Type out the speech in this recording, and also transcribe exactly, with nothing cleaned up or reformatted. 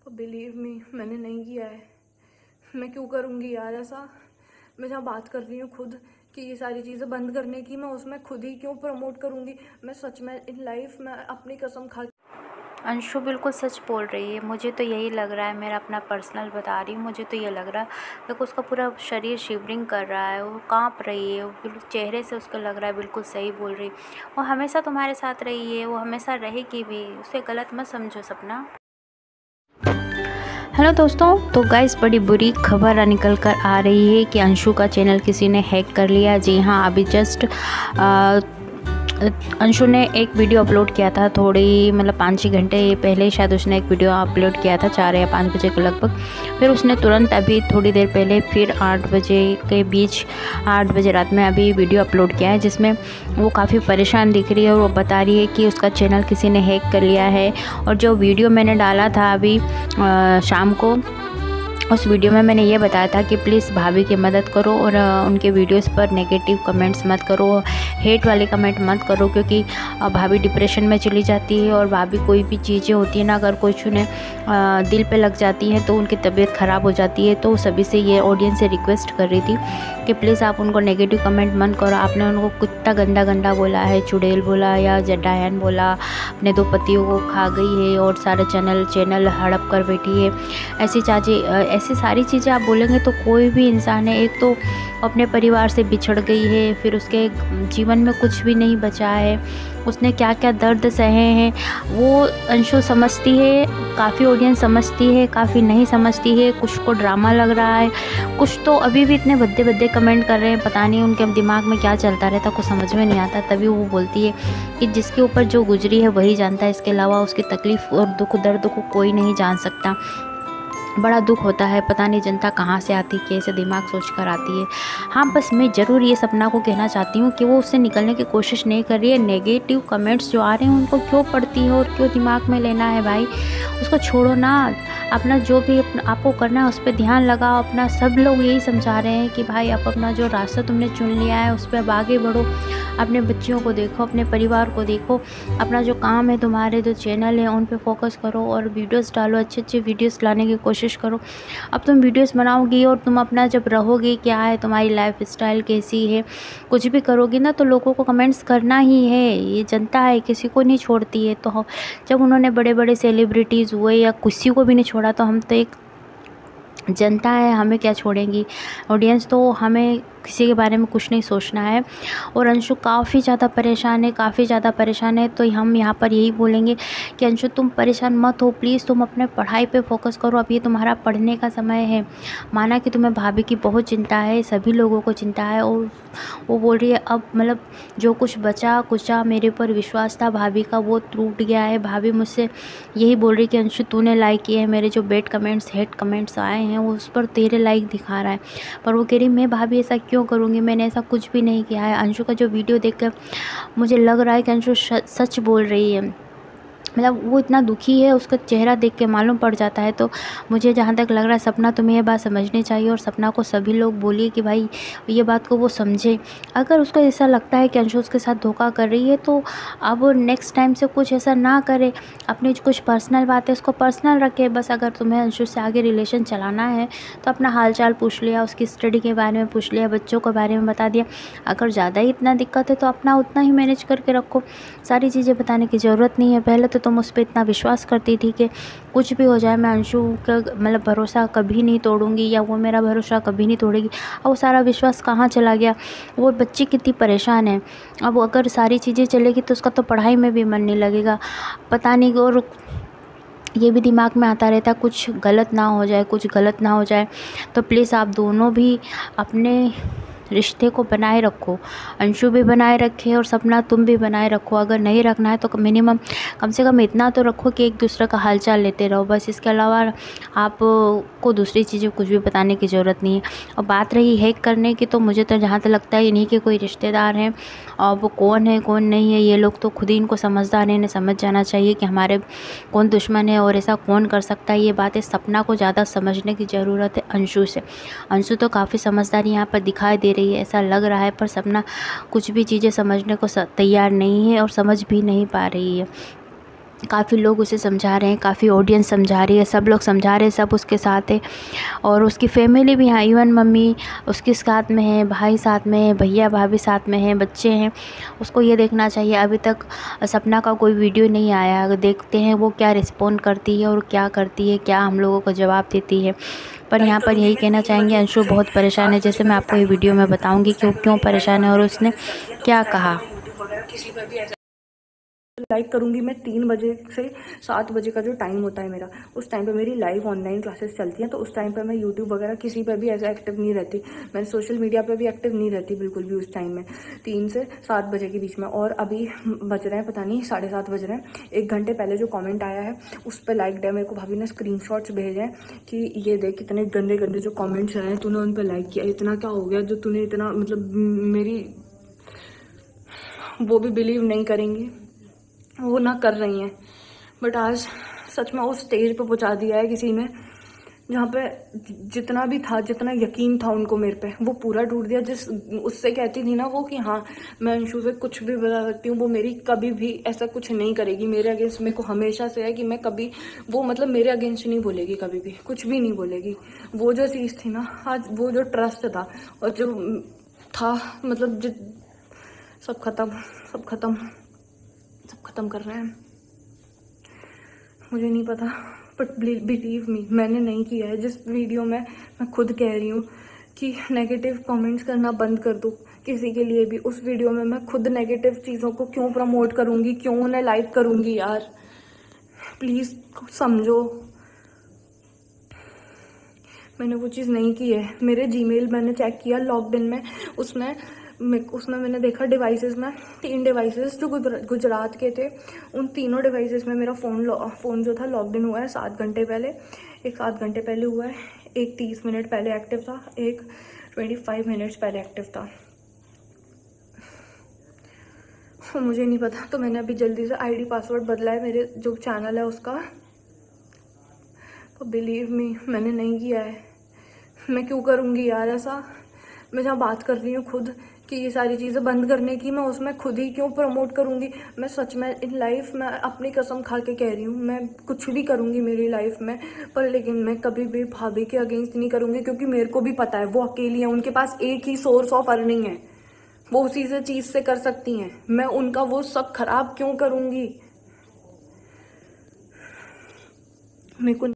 Believe me, मैंने नहीं किया है। मैं क्यों करूँगी यार ऐसा। मैं जहाँ बात कर रही हूँ खुद कि ये सारी चीज़ें बंद करने की, मैं उसमें खुद ही क्यों प्रमोट करूँगी। मैं सच में इन लाइफ में अपनी कसम खा। अंशु बिल्कुल सच बोल रही है। मुझे तो यही लग रहा है, मेरा अपना पर्सनल बता रही हूँ, मुझे तो ये लग रहा है कि उसका पूरा शरीर शिवरिंग कर रहा है, वो कांप रही है, वो बिल्कुल चेहरे से उसको लग रहा है बिल्कुल सही बोल रही। वो हमेशा तुम्हारे साथ रही है, वो हमेशा रहेगी भी, उसे गलत मत समझो सपना। हेलो दोस्तों, तो गाइस बड़ी बुरी खबर निकल कर आ रही है कि अंशु का चैनल किसी ने हैक कर लिया। जी हाँ, अभी जस्ट अंशु ने एक वीडियो अपलोड किया था, थोड़ी मतलब पाँच छः घंटे पहले शायद उसने एक वीडियो अपलोड किया था, चार या पाँच बजे के लगभग। फिर उसने तुरंत अभी थोड़ी देर पहले फिर आठ बजे के बीच आठ बजे रात में अभी वीडियो अपलोड किया है, जिसमें वो काफ़ी परेशान दिख रही है और वो बता रही है कि उसका चैनल किसी ने हैक कर लिया है। और जो वीडियो मैंने डाला था अभी आ, शाम को, उस वीडियो में मैंने ये बताया था कि प्लीज़ भाभी की मदद करो और उनके वीडियोस पर नेगेटिव कमेंट्स मत करो, हेट वाले कमेंट मत करो, क्योंकि भाभी डिप्रेशन में चली जाती है और भाभी कोई भी चीज़ें होती है ना, अगर कुछ उन्हें दिल पे लग जाती है तो उनकी तबीयत ख़राब हो जाती है। तो सभी से ये ऑडियंस से रिक्वेस्ट कर रही थी कि प्लीज़ आप उनको नेगेटिव कमेंट मत करो। आपने उनको कितना गंदा गंदा बोला है, चुड़ैल बोला या जड्डायन बोला, अपने दो पतियों को खा गई है और सारे चैनल चैनल हड़प कर बैठी है, ऐसी चाची ऐसी सारी चीज़ें आप बोलेंगे तो कोई भी इंसान है, एक तो अपने परिवार से बिछड़ गई है, फिर उसके जीवन में कुछ भी नहीं बचा है, उसने क्या क्या दर्द सहे हैं वो अंशु समझती है, काफ़ी ऑडियंस समझती है, काफ़ी नहीं समझती है, कुछ को ड्रामा लग रहा है, कुछ तो अभी भी इतने भद्दे भद्दे कमेंट कर रहे हैं, पता नहीं उनके दिमाग में क्या चलता रहता, कुछ समझ में नहीं आता। तभी वो बोलती है कि जिसके ऊपर जो गुजरी है वही जानता है, इसके अलावा उसकी तकलीफ़ और दुख दर्द को कोई नहीं जान सकता। बड़ा दुख होता है, पता नहीं जनता कहाँ से आती, कैसे दिमाग सोच कर आती है। हाँ, बस मैं ज़रूर ये सपना को कहना चाहती हूँ कि वो उससे निकलने की कोशिश नहीं कर रही है। नेगेटिव कमेंट्स जो आ रहे हैं उनको क्यों पढ़ती है और क्यों दिमाग में लेना है भाई, उसको छोड़ो ना। अपना जो भी आपको करना है उस पर ध्यान लगाओ अपना। सब लोग यही समझा रहे हैं कि भाई आप अपना जो रास्ता तुमने चुन लिया है उस पर अब आगे बढ़ो, अपने बच्चियों को देखो, अपने परिवार को देखो, अपना जो काम है, तुम्हारे जो चैनल है उन पे फोकस करो और वीडियोस डालो, अच्छे अच्छे वीडियोस लाने की कोशिश करो। अब तुम वीडियोस बनाओगी और तुम अपना जब रहोगी, क्या है तुम्हारी लाइफ स्टाइल कैसी है, कुछ भी करोगी ना तो लोगों को कमेंट्स करना ही है। ये जनता है, किसी को नहीं छोड़ती है। तो जब उन्होंने बड़े बड़े सेलिब्रिटीज़ हुए या किसी को भी नहीं छोड़ा, तो हम तो एक जनता है, हमें क्या छोड़ेंगी ऑडियंस। तो हमें किसी के बारे में कुछ नहीं सोचना है। और अंशु काफ़ी ज़्यादा परेशान है, काफ़ी ज़्यादा परेशान है। तो हम यहाँ पर यही बोलेंगे कि अंशु तुम परेशान मत हो, प्लीज़ तुम अपने पढ़ाई पे फोकस करो। अब ये तुम्हारा पढ़ने का समय है। माना कि तुम्हें भाभी की बहुत चिंता है, सभी लोगों को चिंता है, और वो बोल रही है अब मतलब जो कुछ बचा कुचा मेरे ऊपर विश्वास था भाभी का वो टूट गया है। भाभी मुझसे यही बोल रही कि अंशु तूने लाइक किए हैं, मेरे जो बैड कमेंट्स हेट कमेंट्स आए हैं वो उस पर तेरे लाइक दिखा रहा है। पर वो कह रही मैं भाभी ऐसा क्यों करूँगी, मैंने ऐसा कुछ भी नहीं किया है। अंशु का जो वीडियो देखकर मुझे लग रहा है कि अंशु सच बोल रही है, मतलब वो इतना दुखी है, उसका चेहरा देख के मालूम पड़ जाता है। तो मुझे जहाँ तक लग रहा है सपना तुम्हें ये बात समझनी चाहिए और सपना को सभी लोग बोलिए कि भाई ये बात को वो समझे। अगर उसको ऐसा लगता है कि अंशु उसके साथ धोखा कर रही है तो अब नेक्स्ट टाइम से कुछ ऐसा ना करे, अपनी कुछ पर्सनल बात है उसको पर्सनल रखे। बस अगर तुम्हें अंशु से आगे रिलेशन चलाना है तो अपना हाल चाल पूछ लिया, उसकी स्टडी के बारे में पूछ लिया, बच्चों के बारे में बता दिया। अगर ज़्यादा ही इतना दिक्कत है तो अपना उतना ही मैनेज करके रखो, सारी चीज़ें बताने की ज़रूरत नहीं है। पहले तो तुम उस पर इतना विश्वास करती थी कि कुछ भी हो जाए मैं अंशु का मतलब भरोसा कभी नहीं तोड़ूंगी या वो मेरा भरोसा कभी नहीं तोड़ेगी। अब वो सारा विश्वास कहाँ चला गया। वो बच्ची कितनी परेशान है, अब अगर सारी चीज़ें चलेगी तो उसका तो पढ़ाई में भी मन नहीं लगेगा, पता नहीं। और ये भी दिमाग में आता रहता है कुछ गलत ना हो जाए, कुछ गलत ना हो जाए। तो प्लीज़ आप दोनों भी अपने रिश्ते को बनाए रखो, अंशु भी बनाए रखे और सपना तुम भी बनाए रखो। अगर नहीं रखना है तो मिनिमम कम से कम इतना तो रखो कि एक दूसरे का हालचाल लेते रहो, बस। इसके अलावा आपको दूसरी चीज़ें कुछ भी बताने की ज़रूरत नहीं है। और बात रही हैक करने की, तो मुझे तो जहाँ तक लगता है इन्हीं के कोई रिश्तेदार हैं, और वो कौन है कौन नहीं है ये लोग तो खुद ही इनको समझदार हैं, इन्हें समझ जाना चाहिए कि हमारे कौन दुश्मन है और ऐसा कौन कर सकता है। ये बातें सपना को ज़्यादा समझने की ज़रूरत है अंशु से। अंशु तो काफ़ी समझदारी यहाँ पर दिखाई दे रही है, ऐसा लग रहा है, पर सपना कुछ भी चीज़ें समझने को तैयार नहीं है और समझ भी नहीं पा रही है। काफ़ी लोग उसे समझा रहे हैं, काफ़ी ऑडियंस समझा रही है, सब लोग समझा रहे हैं, सब उसके साथ है। और उसकी फैमिली भी है, इवन मम्मी उसके साथ में है, भाई साथ में है, भैया भाभी साथ में हैं, बच्चे हैं। उसको ये देखना चाहिए। अभी तक सपना का कोई वीडियो नहीं आया, अगर देखते हैं वो क्या रिस्पॉन्ड करती है और क्या करती है, क्या हम लोगों को जवाब देती है। पर यहाँ पर यही कहना चाहेंगे, अंशु बहुत परेशान है, जैसे मैं आपको ये वीडियो में बताऊँगी क्यों क्यों परेशान है और उसने क्या कहा। लाइक करूँगी मैं तीन बजे से सात बजे का जो टाइम होता है मेरा, उस टाइम पे मेरी लाइव ऑनलाइन क्लासेस चलती हैं, तो उस टाइम पे मैं यूट्यूब वगैरह किसी पे भी ऐसा एक्टिव नहीं रहती। मैं सोशल मीडिया पे भी एक्टिव नहीं रहती बिल्कुल भी उस टाइम में, तीन से सात बजे के बीच में। और अभी बज रहे हैं पता नहीं साढ़े सात बज रहे हैं, एक घंटे पहले जो कॉमेंट आया है उस पर लाइक डे मेरे को भाभी ने स्क्रीन शॉट्स भेजे हैं कि ये देख कितने गंदे गंदे जो कॉमेंट्स आए हैं, तूने उन पर लाइक किया, इतना क्या हो गया जो तूने इतना, मतलब मेरी वो भी बिलीव नहीं करेंगी, वो ना कर रही हैं। बट आज सच में उस स्टेज पे पहुंचा दिया है किसी ने जहाँ पे जितना भी था, जितना यकीन था उनको मेरे पे, वो पूरा टूट दिया। जिस उससे कहती थी ना वो कि हाँ मैं अंशु से कुछ भी बता सकती हूँ, वो मेरी कभी भी ऐसा कुछ नहीं करेगी मेरे अगेंस्ट। मेरे को हमेशा से है कि मैं कभी, वो मतलब मेरे अगेंस्ट नहीं बोलेगी, कभी भी कुछ भी नहीं बोलेगी। वो जो चीज़ थी ना आज, वो जो ट्रस्ट था और जो था, मतलब जो सब खत्म, सब खत्म सब खत्म कर रहे हैं। मुझे नहीं पता, बट बिलीव मी, मैंने नहीं किया है। जिस वीडियो में मैं खुद कह रही हूँ कि नेगेटिव कमेंट्स करना बंद कर दो किसी के लिए भी, उस वीडियो में मैं खुद नेगेटिव चीज़ों को क्यों प्रमोट करूँगी, क्यों उन्हें लाइक करूँगी यार, प्लीज़ समझो। मैंने वो चीज़ नहीं की है। मेरे जीमेल मैंने चेक किया लॉकडाउन में, उसमें उसमें मैंने देखा डिवाइसेस में तीन डिवाइसेस जो गुजरात के थे, उन तीनों डिवाइसेस में मेरा फ़ोन फ़ोन जो था लॉकडाउन हुआ है सात घंटे पहले, एक सात घंटे पहले हुआ है, एक तीस मिनट पहले एक्टिव था, एक ट्वेंटी फाइव मिनट्स पहले एक्टिव था। मुझे नहीं पता, तो मैंने अभी जल्दी से आईडी पासवर्ड बदला है मेरे जो चैनल है उसका। तो बिलीव मी, मैंने नहीं किया है। मैं क्यों करूँगी यार ऐसा। मैं जहाँ बात कर रही हूँ खुद कि ये सारी चीज़ें बंद करने की, मैं उसमें खुद ही क्यों प्रमोट करूँगी। मैं सच में इन लाइफ में अपनी कसम खा के कह रही हूँ, मैं कुछ भी करूँगी मेरी लाइफ में, पर लेकिन मैं कभी भी भाभी के अगेंस्ट नहीं करूँगी, क्योंकि मेरे को भी पता है वो अकेली है, उनके पास एक ही सोर्स ऑफ अर्निंग है, वो उसी से चीज़ से कर सकती हैं। मैं उनका वो सब खराब क्यों करूँगी। मेरे को